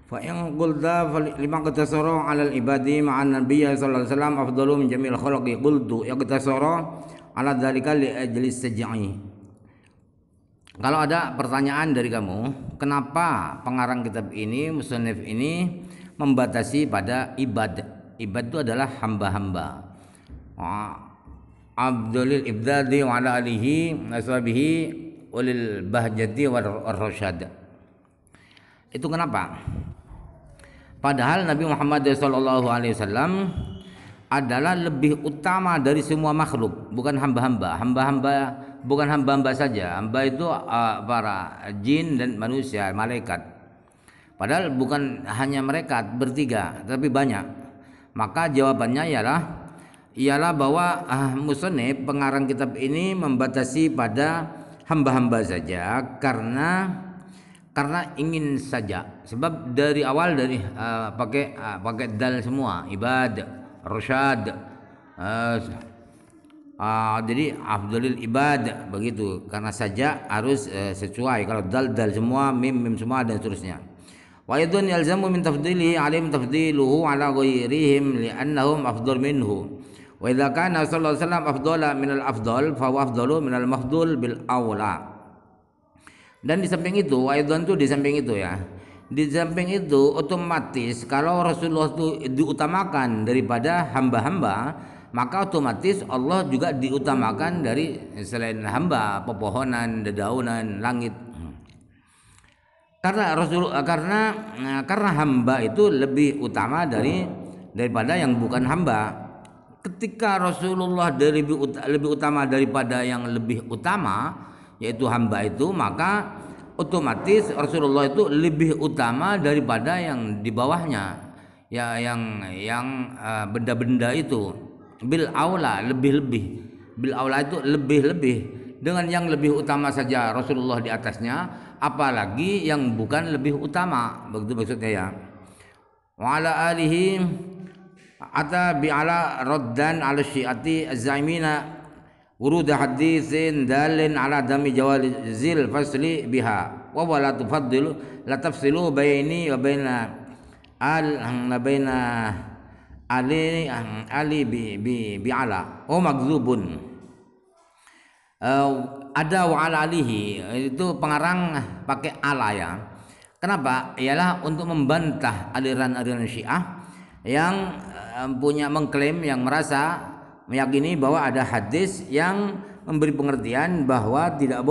Fa in qulta lima qatasara 'ala al-ibadi ma'an nabiyyi sallallahu alaihi wasallam afdalu min jamil khalqi qultu yaqtasara 'ala dzalika li ajli saj'i. Kalau ada pertanyaan dari kamu, kenapa pengarang kitab ini, musannif ini membatasi pada ibad? Ibad itu adalah hamba-hamba. Abdulil ibdadi wa ala alihi ashabihi walil bahjati war rasyad. Itu kenapa? Padahal Nabi Muhammad SAW adalah lebih utama dari semua makhluk, bukan hamba-hamba. Hamba-hamba bukan hamba-hamba saja. Hamba itu para jin dan manusia, malaikat. Padahal bukan hanya mereka bertiga, tapi banyak. Maka jawabannya ialah bahwa musannif pengarang kitab ini membatasi pada hamba-hamba saja karena ingin saja, sebab dari awal pakai dal semua, ibad, rasyad, jadi afdalil ibad begitu, karena saja harus sesuai. Kalau dal semua, mim semua dan seterusnya. Wa idun yalzamu min tafdilihi alim tafdiluhu ala ghairihim li'annahum afdal minhu. Wa idza kana sallallahu alaihi wasallam afdala minal afdal fa huwa afdalu minal mafdul bil aula. Dan di samping itu, waidon itu di samping itu ya. Di samping itu otomatis kalau Rasulullah itu diutamakan daripada hamba-hamba, maka otomatis Allah juga diutamakan dari selain hamba, pepohonan, dedaunan, langit. Karena hamba itu lebih utama daripada yang bukan hamba. Ketika Rasulullah lebih utama daripada yang lebih utama, yaitu hamba itu, maka otomatis Rasulullah itu lebih utama daripada yang di bawahnya, ya yang benda-benda itu. Bil aula, lebih-lebih. Bil aula itu lebih-lebih, dengan yang lebih utama saja Rasulullah di atasnya, apalagi yang bukan lebih utama, begitu maksudnya ya. Wa ala alihi ata bi ala raddan ala syi'ati az-zaimina urud haditsin dalin ala dami jawazil fasli biha wa la tafsilu baini wa baina ali bi ala magzubun. Ada wa ala alihi, itu pengarang pakai ala ya. Kenapa? Ialah untuk membantah aliran-aliran Syiah yang mengklaim, yang merasa meyakini bahwa ada hadis yang memberi pengertian bahwa tidak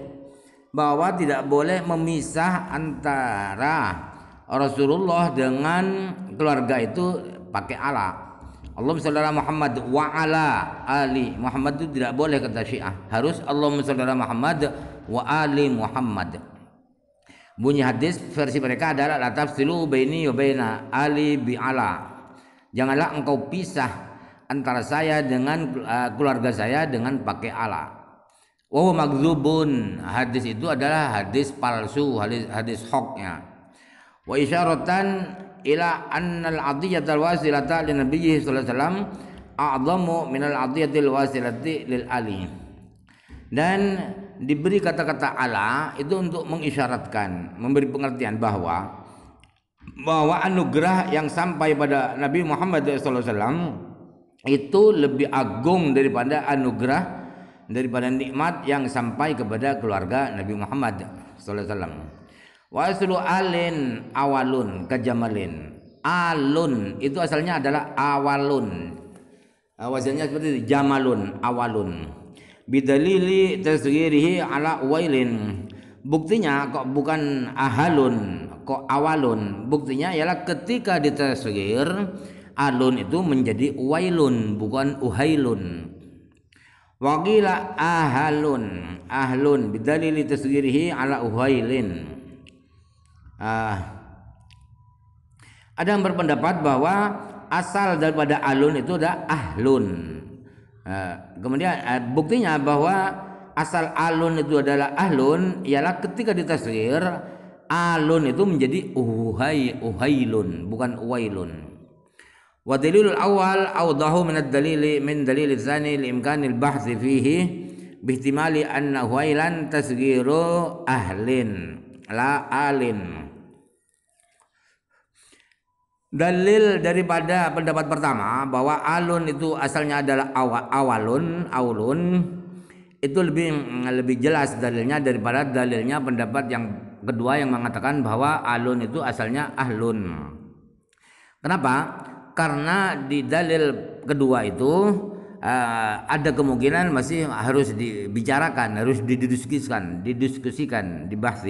boleh memisah antara Rasulullah dengan keluarga itu pakai ala. Allahumma shalli ala Muhammad wa ala ali Muhammad, itu tidak boleh kata Syiah, harus Allahumma shalli ala Muhammad wa ali Muhammad. Bunyi hadis versi mereka adalah la tafsilu baini wa baina ali bi ala. Janganlah engkau pisah antara saya dengan keluarga saya dengan pakai ala. Wa magzubun, hadis itu adalah hadis palsu, hadis hoaxnya. Wa isyaratan ila annal adiyatal wasilata lin nabiyyi sallallahu alaihi wasallam a'zamu minal adiyatil wasilati lil ali. Dan diberi kata-kata ala itu untuk mengisyaratkan, memberi pengertian bahwa anugerah yang sampai pada Nabi Muhammad sallallahu alaihi wasallam itu lebih agung daripada nikmat yang sampai kepada keluarga Nabi Muhammad sallallahu alaihi wasallam. Wa aslu alin awalun kajamalin. Alun itu asalnya adalah awalun. Wazannya seperti itu, jamalun, awalun. Bidalili tasghirihi ala wailin. Buktinya kok bukan ahalun, kok awalun. Buktinya ialah ketika ditasghir, alun itu menjadi wailun, bukan uhailun. Waqila ahlun bidalili tasghirihi ala uhailin. Ada yang berpendapat bahwa asal daripada alun itu adalah ahlun. Kemudian buktinya bahwa asal alun itu adalah ahlun ialah ketika ditasghir, alun itu menjadi uhailun, bukan uwailun. Wa dalilul awal awdahu min ad-dalili min dalil tsani li imkanil bahthi fihi bihtimali anna huailan tasghiru ahlin la alin. Dalil daripada pendapat pertama bahwa alun itu asalnya adalah aulun itu lebih jelas dalilnya daripada dalilnya pendapat yang kedua yang mengatakan bahwa alun itu asalnya ahlun. Kenapa? Karena di dalil kedua itu ada kemungkinan masih harus dibicarakan, harus didiskusikan, dibahas.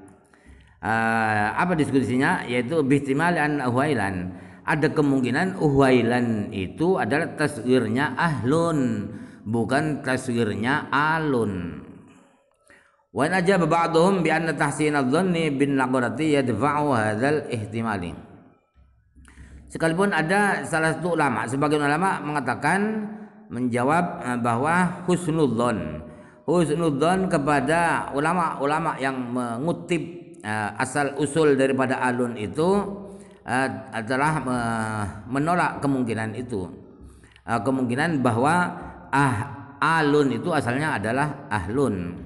Apa diskusinya? Yaitu bihtimal an uhwailan. Ada kemungkinan uhwailan itu adalah taswirnya ahlun, bukan taswirnya alun. Wa in ajaba ba'dhum bi anna tahsin adh-dhanni bin laqarati yadfa'u hadzal ihtimali. Sekalipun ada salah satu ulama, sebagian ulama mengatakan menjawab bahwa husnudzon kepada ulama-ulama yang mengutip asal usul daripada alun itu adalah menolak kemungkinan itu, kemungkinan bahwa alun itu asalnya adalah ahlun.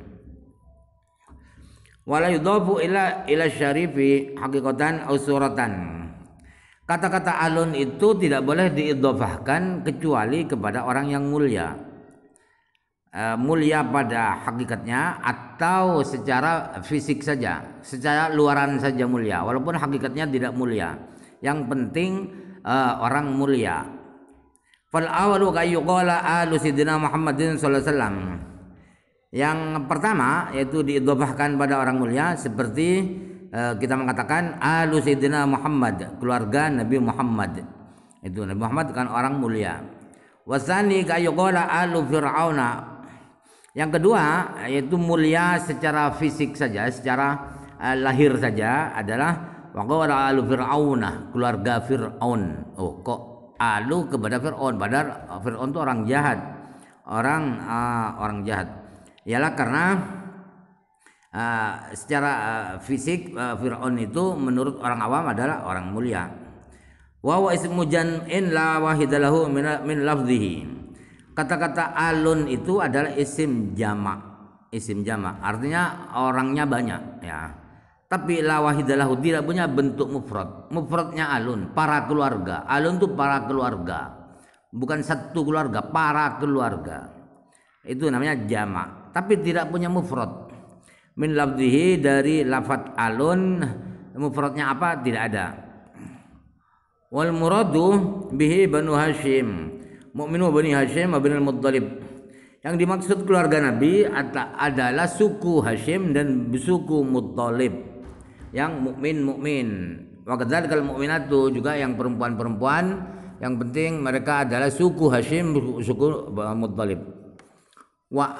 Wala yudhafu ila syarifi haqiqatan aw suratan. Kata-kata alun itu tidak boleh diidhofahkan kecuali kepada orang yang mulia. Mulia pada hakikatnya atau secara fisik saja, secara luaran saja mulia, walaupun hakikatnya tidak mulia. Yang penting orang mulia. Fal awalu kayyuqala alu sidina Muhammadin sallallahu alaihi wasallam. Yang pertama yaitu diidhofahkan pada orang mulia seperti kita mengatakan alu sidina Muhammad, keluarga Nabi Muhammad. Itu Nabi Muhammad kan orang mulia. Wasani kayyuqala alu fir'auna. Yang kedua yaitu mulia secara fisik saja, secara lahir saja adalah waqala alu fir'auna, keluarga Fir'aun. Oh, kok alu kepada Fir'aun, padahal Fir'aun itu orang jahat. Orang jahat. Ialah karena secara fisik Fir'aun itu menurut orang awam adalah orang mulia. Wa huwa ismu jam'in la wahidalahu min lafdhihi. Kata-kata alun itu adalah isim jamak. Isim jamak artinya orangnya banyak ya. Tapi la wahidalahu tidak punya bentuk mufrad. Mufradnya alun, para keluarga. Alun itu para keluarga. Bukan satu keluarga, para keluarga. Itu namanya jamak. Tapi tidak punya mufrad. Min lafdhihi dari lafaz alun, mufradnya apa? Tidak ada. Wal muradu bihi Banu Hashim. Mu'minu Bani Hashim bin al-Muttalib. Yang dimaksud keluarga Nabi adalah suku Hashim dan suku Muttalib. Yang mukmin. Wa kadzalika al-mu'minatu, juga yang perempuan-perempuan, yang penting mereka adalah suku Hashim, suku Muttalib. Wa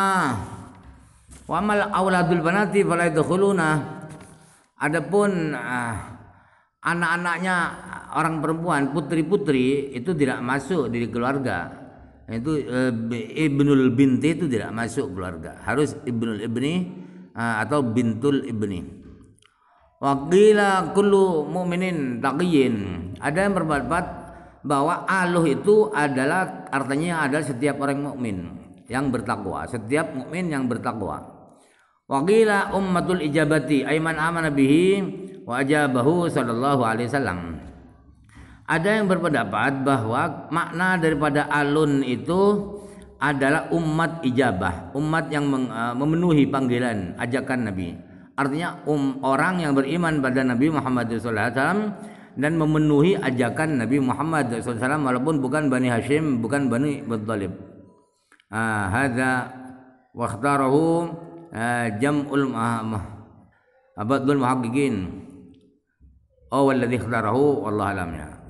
amal auladul banati fala yadkhuluna. Adapun anak-anaknya orang perempuan, putri-putri itu tidak masuk di keluarga. Itu ibnul binti itu tidak masuk keluarga. Harus ibnul ibni atau bintul ibni. Wa qila kullu mu'minin taqiyyin. Ada yang berpendapat bahwa aluh itu adalah artinya adalah setiap orang mukmin yang bertakwa, setiap mukmin yang bertakwa. Wa qila ummatul ijabati ayman amana bihi wa ajabahu sallallahu alaihi wasallam. Ada yang berpendapat bahwa makna daripada alun itu adalah umat ijabah, umat yang memenuhi panggilan ajakan Nabi. Artinya orang yang beriman pada Nabi Muhammad sallallahu alaihi wasallam dan memenuhi ajakan Nabi Muhammad sallallahu alaihi wasallam walaupun bukan Bani Hashim, bukan Bani Muttalib. Hadza wa ikhtarahu jam'ul abadul muhaqqiqin. Oh, walladhi ikhtarahu wallahu alam ya.